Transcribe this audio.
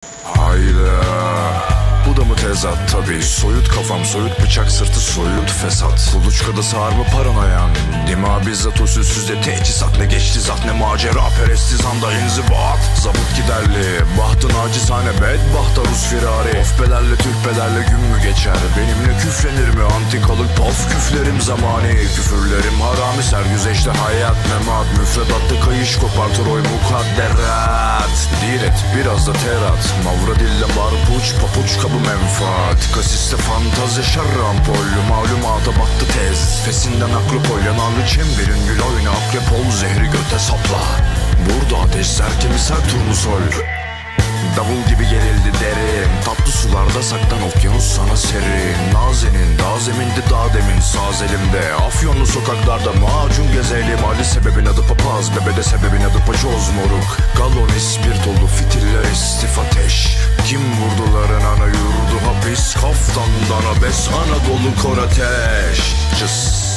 Hayda, bu da mı tezat tabi. Soyut kafam soyut, bıçak sırtı soyut fesat. Kuluçkada sarma paranoyan dima bizzat usulsüzde teçhizat. Ne geçti zat ne macera peresti zanda inzibat. Zabıt giderli bahtın acizane bedbahta Rus firari. Ofbelerle türkbelerle gün mü geçer, benimle küflenir mi antikalık pof. Küflerim zamani küfürlerim harami, sergüzeşte hayat memat. Müfredatta kayış kopartır oy mukadderat. Diret biraz da terat, mavra dille marpuç papuç kabı menfaat. Kasiste fantazi şarra ampollü, malumata battı tez. Fesinden akropol yanarlı çemberin gül oyna akrep ol, zehri göte sapla. Burada ateş serke misal turnusol. Davul gibi gerildi derin, tatlı sularda saklan okyanus sana serin. Nazenin dağ zeminde dağ demin saz elimde. Afyonlu sokaklarda macun gezelim. Ali sebebin adı papaz, bebede sebebin adı paçoz moruk. Galon ispirtolu fitiller istif ateş. Kim vurduların ana yurdu hapis, kaftandan abes Anadolu kor ateş. Cıs.